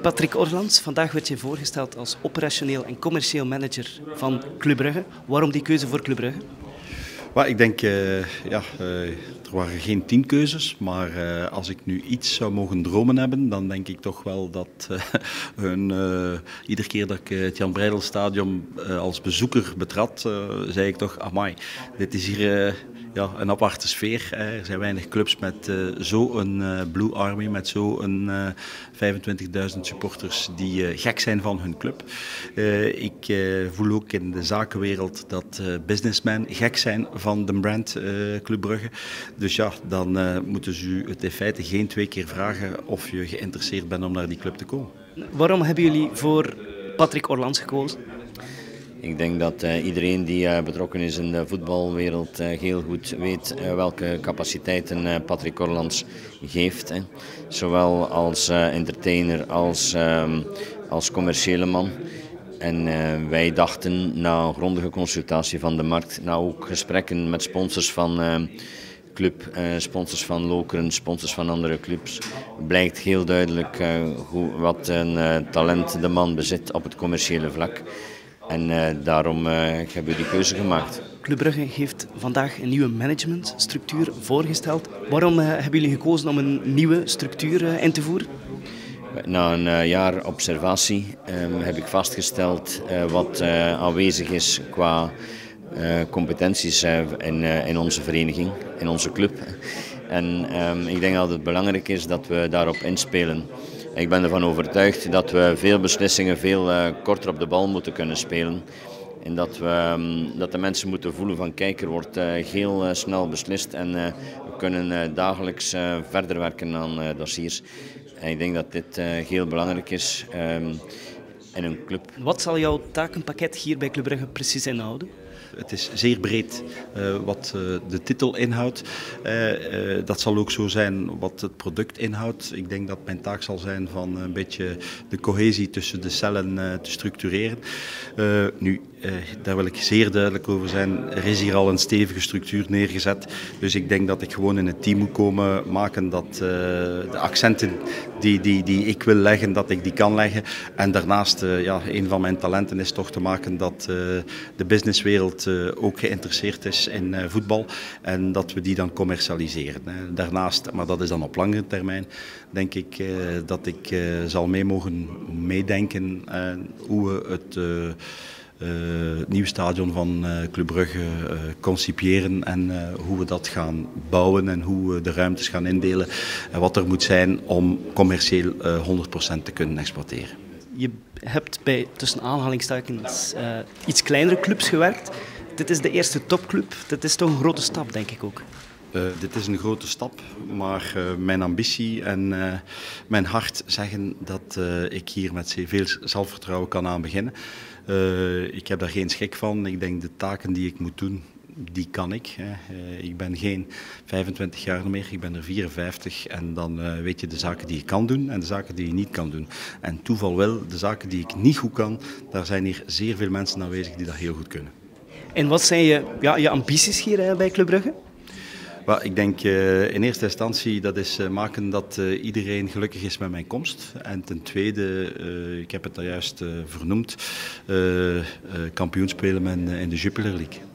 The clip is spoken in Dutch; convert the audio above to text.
Patrick Orlans, vandaag werd je voorgesteld als operationeel en commercieel manager van Club Brugge. Waarom die keuze voor Club Brugge? Ik denk, er waren geen 10 keuzes, maar als ik nu iets zou mogen dromen hebben, dan denk ik toch wel dat iedere keer dat ik het Jan Breydel-stadion als bezoeker betrad, zei ik toch, amai, dit is hier een aparte sfeer. Er zijn weinig clubs met zo'n Blue Army, met zo'n 25.000 supporters die gek zijn van hun club. Ik voel ook in de zakenwereld dat businessmen gek zijn van de brand Club Brugge. Dus ja, dan moeten ze u het in feite geen 2 keer vragen of je geïnteresseerd bent om naar die club te komen. Waarom hebben jullie voor Patrick Orlans gekozen? Ik denk dat iedereen die betrokken is in de voetbalwereld heel goed weet welke capaciteiten Patrick Orlans geeft. Hè. Zowel als entertainer als commerciële man. En wij dachten na een grondige consultatie van de markt, na ook gesprekken met sponsors van club, sponsors van Lokeren, sponsors van andere clubs, blijkt heel duidelijk wat een talent de man bezit op het commerciële vlak. En daarom hebben we die keuze gemaakt. Club Brugge heeft vandaag een nieuwe managementstructuur voorgesteld. Waarom hebben jullie gekozen om een nieuwe structuur in te voeren? Na een jaar observatie heb ik vastgesteld wat aanwezig is qua competenties in onze vereniging, in onze club. En ik denk dat het belangrijk is dat we daarop inspelen. Ik ben ervan overtuigd dat we veel beslissingen veel korter op de bal moeten kunnen spelen. En dat de mensen moeten voelen van kijk, er wordt heel snel beslist en we kunnen dagelijks verder werken aan dossiers. En ik denk dat dit heel belangrijk is in een club. Wat zal jouw takenpakket hier bij Club Brugge precies inhouden? Het is zeer breed wat de titel inhoudt. Dat zal ook zo zijn wat het product inhoudt. Ik denk dat mijn taak zal zijn van een beetje de cohesie tussen de cellen te structureren. Daar wil ik zeer duidelijk over zijn. Er is hier al een stevige structuur neergezet. Dus ik denk dat ik gewoon in het team moet komen maken dat de accenten die ik wil leggen, dat ik die kan leggen. En daarnaast, een van mijn talenten is toch te maken dat de businesswereld ook geïnteresseerd is in voetbal en dat we die dan commercialiseren. Daarnaast, maar dat is dan op langere termijn, denk ik dat ik zal mogen meedenken hoe we het nieuw stadion van Club Brugge concipiëren en hoe we dat gaan bouwen en hoe we de ruimtes gaan indelen en wat er moet zijn om commercieel 100% te kunnen exploiteren. Je hebt bij, tussen aanhalingstekens, iets kleinere clubs gewerkt. Dit is de eerste topclub. Dit is toch een grote stap, denk ik ook. Dit is een grote stap, maar mijn ambitie en mijn hart zeggen dat ik hier met veel zelfvertrouwen kan aan beginnen. Ik heb daar geen schrik van. Ik denk de taken die ik moet doen, die kan ik. Ik ben geen 25 jaar meer, ik ben er 54 en dan weet je de zaken die je kan doen en de zaken die je niet kan doen. En toeval wel, de zaken die ik niet goed kan, daar zijn hier zeer veel mensen aanwezig die dat heel goed kunnen. En wat zijn je ambities hier bij Club Brugge? Ik denk in eerste instantie dat is maken dat iedereen gelukkig is met mijn komst. En ten tweede, ik heb het daar juist vernoemd, kampioen spelen in de Jupiler League.